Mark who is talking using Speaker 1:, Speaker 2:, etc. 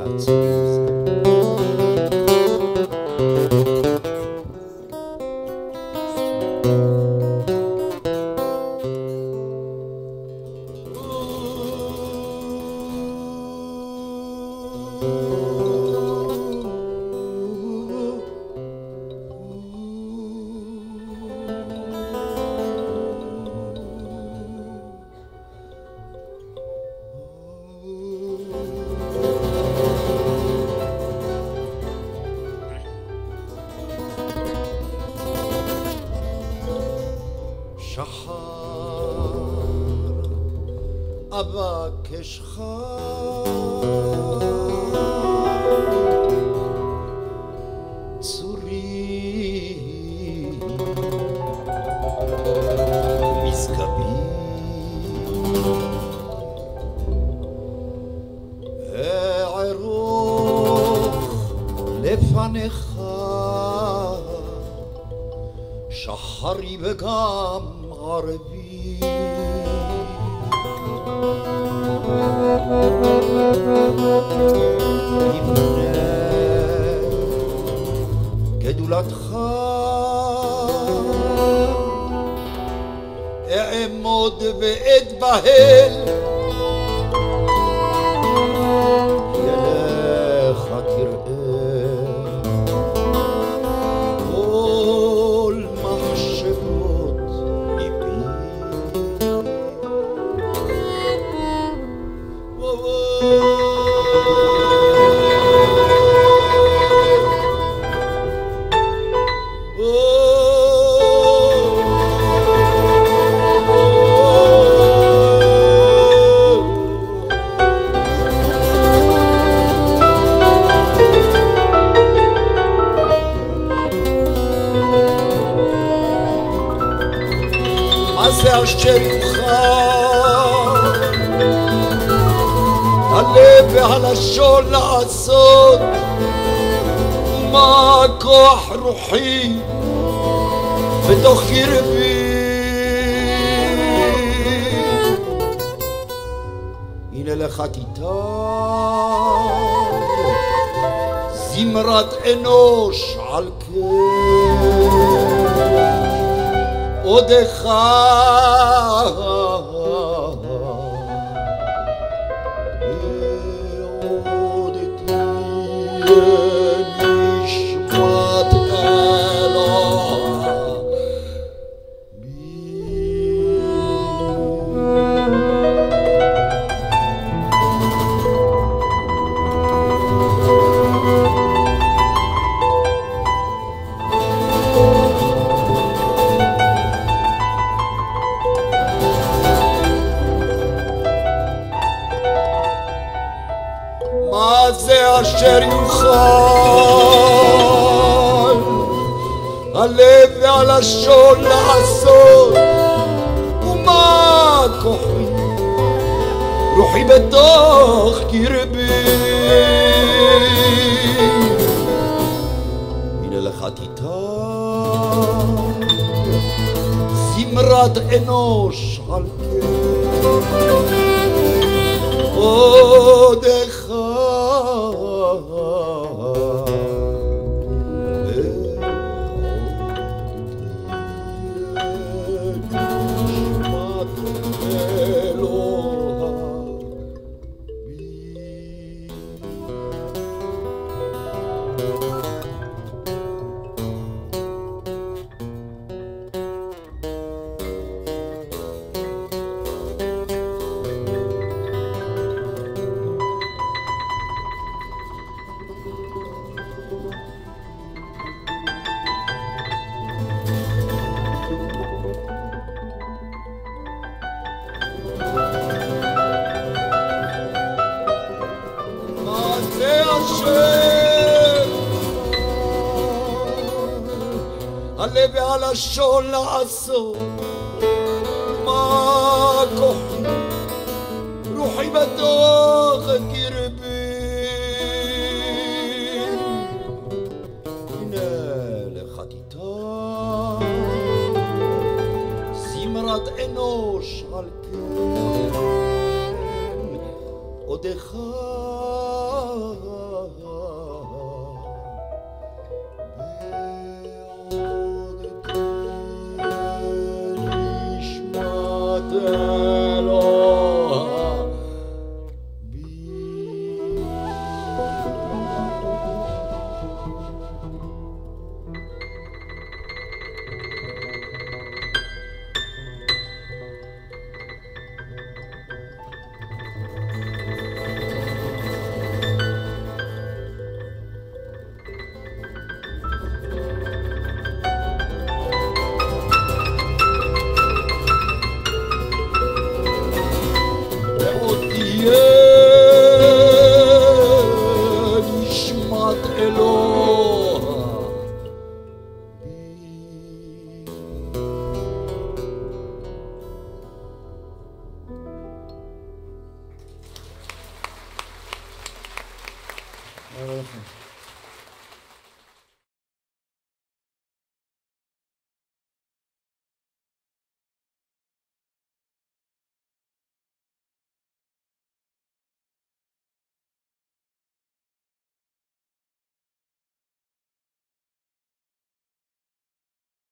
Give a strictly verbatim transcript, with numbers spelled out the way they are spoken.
Speaker 1: אבקשך צורי משגבי אערוך לפניך שחרי וגם ערבי לפני גדולתך אעמוד ואתבהל אליך תראה כל מחשבות ליבי מה זה אשר יוכל הלב והלשון לעשות ומה כוח רוחי בתוך קרבי הנה לך תיתן זמרת אנוש על כן עודך מה זה אשר יוכל הלב והלשון לעשות ומה כוחי רוחי בתוך קרבי הנה לך תיתן זמרת אנוש על כן עודך הלב והלשון לעשות מה כוחי רוחי בתוך קרבי הנה לך תיתן זמרת אנוש על כן עודך
Speaker 2: ערב לכם.